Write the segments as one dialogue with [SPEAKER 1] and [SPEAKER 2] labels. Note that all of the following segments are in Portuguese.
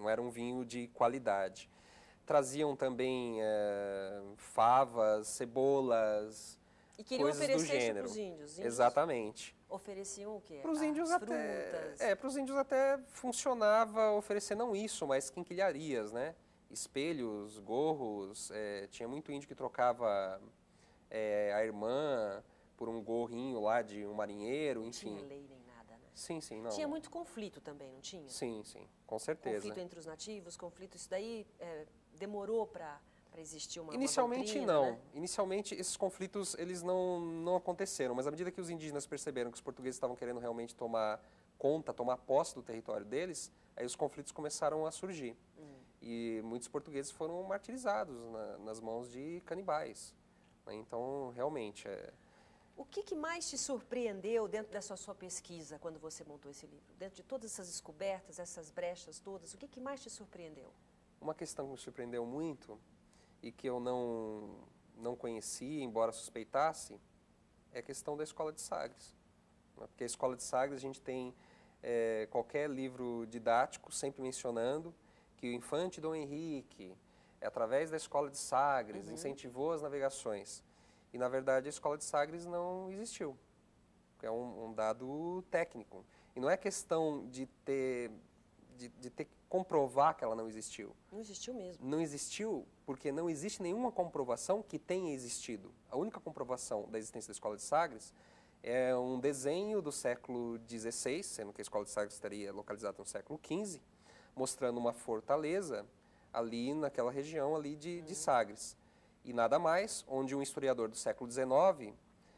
[SPEAKER 1] era um vinho de qualidade. Traziam também favas, cebolas,
[SPEAKER 2] e queriam
[SPEAKER 1] coisas do
[SPEAKER 2] oferecer isso
[SPEAKER 1] gênero.
[SPEAKER 2] para os índios.
[SPEAKER 1] Exatamente.
[SPEAKER 2] Ofereciam o quê?
[SPEAKER 1] Para os índios
[SPEAKER 2] frutas.
[SPEAKER 1] para os índios até funcionava oferecer não isso, mas quinquilharias, né? Espelhos, gorros, tinha muito índio que trocava a irmã por um gorrinho lá de um marinheiro, enfim.
[SPEAKER 2] Não tinha lei nem nada, né?
[SPEAKER 1] Sim, sim, não.
[SPEAKER 2] Tinha muito conflito também, não tinha?
[SPEAKER 1] Sim, sim, com certeza.
[SPEAKER 2] Conflito entre os nativos, conflito, isso daí demorou para existir uma
[SPEAKER 1] Inicialmente
[SPEAKER 2] doutrina,
[SPEAKER 1] não.
[SPEAKER 2] né?
[SPEAKER 1] Inicialmente esses conflitos eles não aconteceram, mas à medida que os indígenas perceberam que os portugueses estavam querendo realmente tomar conta, tomar posse do território deles, aí os conflitos começaram a surgir. E muitos portugueses foram martirizados nas mãos de canibais. Então, realmente...
[SPEAKER 2] O que mais te surpreendeu dentro dessa sua pesquisa, quando você montou esse livro? Dentro de todas essas descobertas, essas brechas todas, o que mais te surpreendeu?
[SPEAKER 1] Uma questão que me surpreendeu muito e que eu não conhecia, embora suspeitasse, é a questão da Escola de Sagres. Porque a Escola de Sagres, a gente tem qualquer livro didático sempre mencionando que o infante Dom Henrique, através da Escola de Sagres, incentivou as navegações. E, na verdade, a Escola de Sagres não existiu. É um dado técnico. E não é questão de ter que comprovar que ela não existiu.
[SPEAKER 2] Não existiu mesmo.
[SPEAKER 1] Não existiu porque não existe nenhuma comprovação que tenha existido. A única comprovação da existência da Escola de Sagres é um desenho do século XVI, sendo que a Escola de Sagres estaria localizada no século XV, mostrando uma fortaleza ali naquela região ali de Sagres. E nada mais, onde um historiador do século XIX,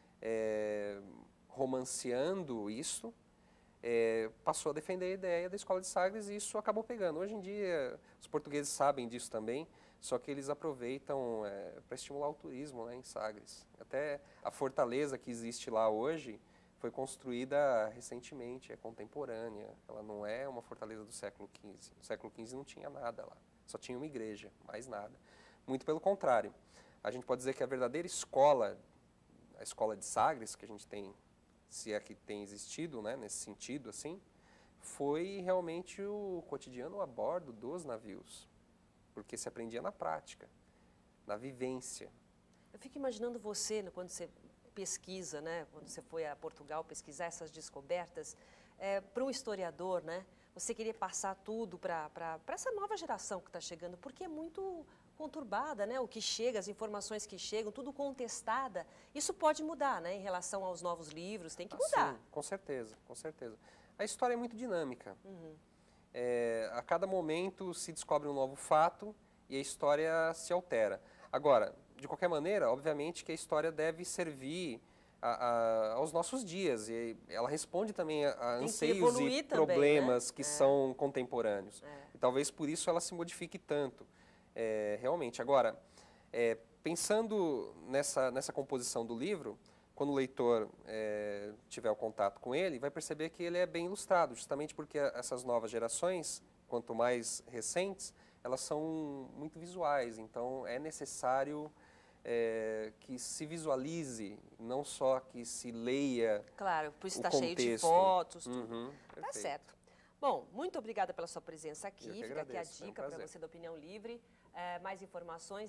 [SPEAKER 1] romanceando isso, passou a defender a ideia da Escola de Sagres e isso acabou pegando. Hoje em dia, os portugueses sabem disso também, só que eles aproveitam para estimular o turismo, né, em Sagres. Até a fortaleza que existe lá hoje foi construída recentemente, é contemporânea. Ela não é uma fortaleza do século XV. No século XV não tinha nada lá, só tinha uma igreja, mais nada. Muito pelo contrário. A gente pode dizer que a verdadeira escola, a Escola de Sagres, que a gente tem, se é que tem existido, né, nesse sentido, assim, foi realmente o cotidiano a bordo dos navios, porque se aprendia na prática, na vivência.
[SPEAKER 2] Eu fico imaginando você, quando você pesquisa, né, quando você foi a Portugal pesquisar essas descobertas, para um historiador, né, você queria passar tudo para essa nova geração que está chegando, porque é muito conturbada, né, o que chega, as informações que chegam, tudo contestada. Isso pode mudar, né, em relação aos novos livros, tem que mudar.
[SPEAKER 1] Sim, com certeza, com certeza. A história é muito dinâmica. A cada momento se descobre um novo fato e a história se altera. Agora, de qualquer maneira, obviamente que a história deve servir aos nossos dias. E ela responde também a anseios e problemas, né, que são contemporâneos. E talvez por isso ela se modifique tanto. Realmente. Agora, pensando nessa composição do livro, quando o leitor tiver o contato com ele, vai perceber que ele é bem ilustrado, justamente porque essas novas gerações, quanto mais recentes, elas são muito visuais. Então, é necessário que se visualize, não só que se leia.
[SPEAKER 2] Claro, por isso
[SPEAKER 1] o
[SPEAKER 2] está cheio de
[SPEAKER 1] contexto.
[SPEAKER 2] fotos, tudo. Tá
[SPEAKER 1] Perfeito.
[SPEAKER 2] certo. Bom, muito obrigada pela sua presença aqui.
[SPEAKER 1] Eu que
[SPEAKER 2] Fica aqui a
[SPEAKER 1] agradeço, foi um
[SPEAKER 2] dica para
[SPEAKER 1] prazer.
[SPEAKER 2] você da Opinião Livre. Mais informações,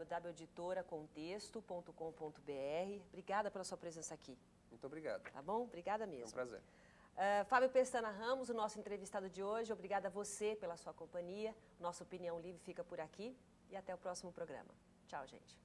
[SPEAKER 2] www.editoracontexto.com.br. Obrigada pela sua presença aqui.
[SPEAKER 1] Muito obrigado.
[SPEAKER 2] Tá bom? Obrigada mesmo.
[SPEAKER 1] É um prazer.
[SPEAKER 2] Fábio Pestana Ramos, o nosso entrevistado de hoje. Obrigada a você pela sua companhia. Nossa Opinião Livre fica por aqui e até o próximo programa. Tchau, gente.